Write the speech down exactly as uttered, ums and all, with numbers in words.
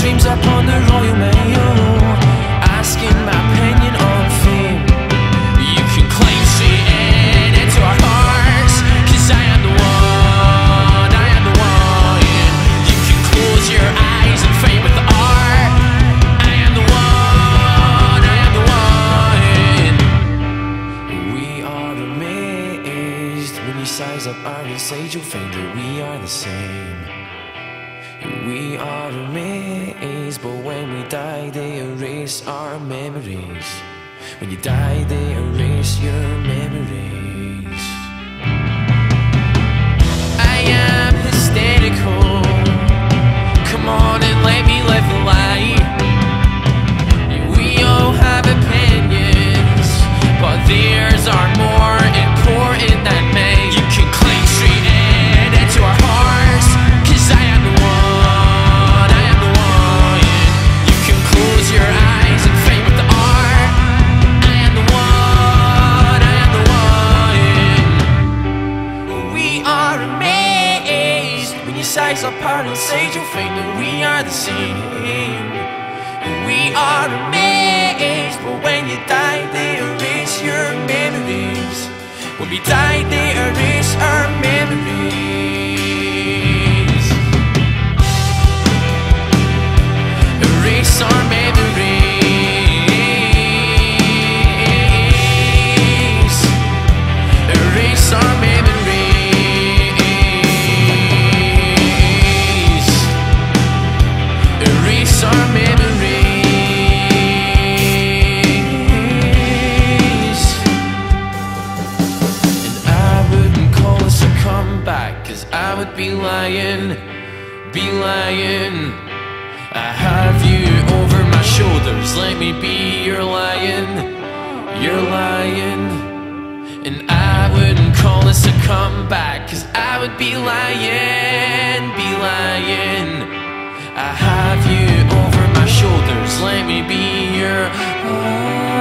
dreams up on the Royal Mail, asking my opinion on fame. You can claim straight in into our hearts, cause I am the one, I am the one. You can close your eyes and fade with the art. I am the one, I am the one. We are amazed when you size up art and say you'll find that we are the same. We are amazed, but when we die they erase our memories. When you die they erase your memories. I am hysterical, come on and let me live a lie. We all have opinions, but theirs are more important than mine. You can claim straight in into our hearts, cause I am the one. Size apart and say you'll find that we are the same. We are amazed, but when you die they erase your memories. When we die they erase our memories. Erase our memories. Erase our memories. Our memories. And I wouldn't call this a comeback, cause I would be lying, be lying. I have you over my shoulders, let me be your lion, your lion. And I wouldn't call this a comeback, cause I would be lying, be lying. I have you over my shoulders, let me be your